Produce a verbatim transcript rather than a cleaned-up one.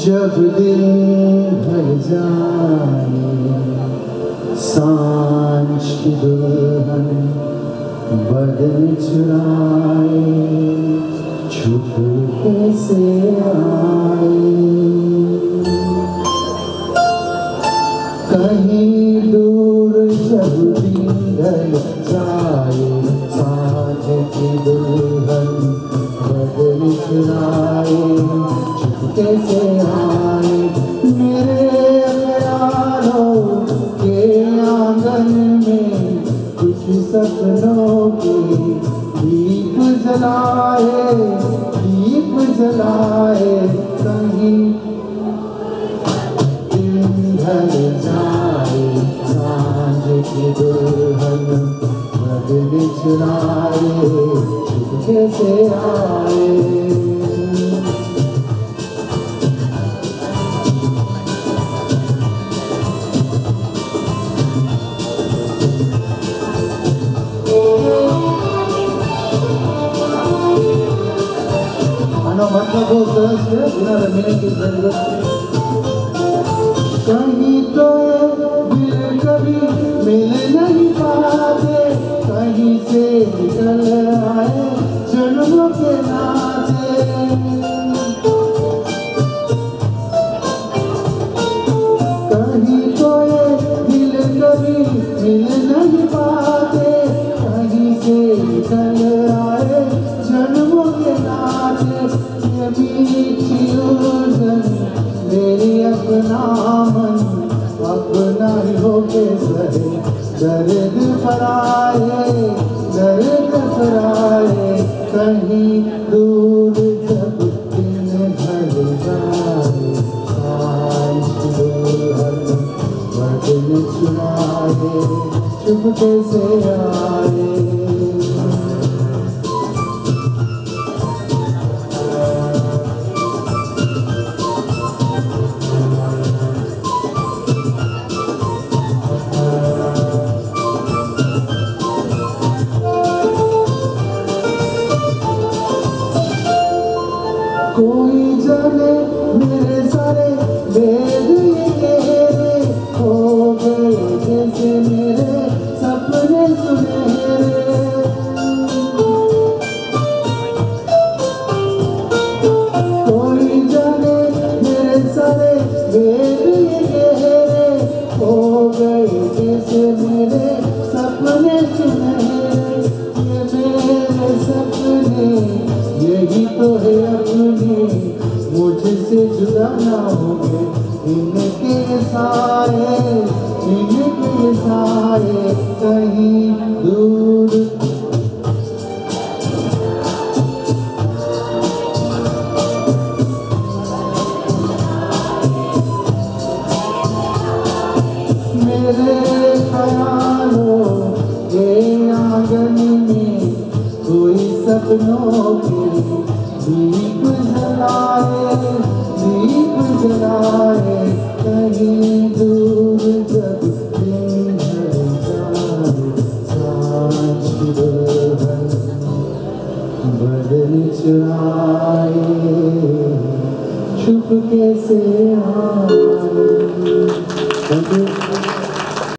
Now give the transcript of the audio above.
जब दिन ढल जाए सांझ की दुल्हन बदन चुराए छुप कैसे आए। कहीं दूर जब दिन ढल जाए सांझ की दुल्हन बदन चुराए छुप कैसे आए। मेरे ख्यालों के आंगन में कुछ सपनों के दीप जलाए दीप जलाए। कहीं दिन ढल जाए सांझ की दुल्हन बदन चुराए छुप कैसे आए। मतलब वो तरह से बिना रमीने की जरूरत। कहीं तो दिल कभी मिल नहीं पाते कहीं से निकल आए जन्मों के नाते। कहीं तो दिल कभी मिल नहीं पाते कहीं से निकल आए जन्मों के नाते। मीठी उलझन मेरी अपना मन अपना ही होके सहे दर्द पराए दर्द पराए। कहीं दूर जब दिन ढल जाए सांझ की दुल्हन बदन चुराए चुप कैसे आए। कोई जाने मेरे सारे वेद ये गहरे हो गए जैसे मेरे सपने सुनहरे। कोई जाने मेरे सारे वेद ये गहरे हो गए जैसे मेरे सपने सुनहरे। ये मेरे सपने यही तो है अपने मुझसे जुदा ना होंगे इनके साए इनके साए। कहीं दूर मेरे ख्यालों के आंगन में कोई सपनों के दीप जलाए दीप जलाए। कहीं दूर जब दिन ढल जाए सांझ की दुल्हन बदन चुराए छुप कैसे आए।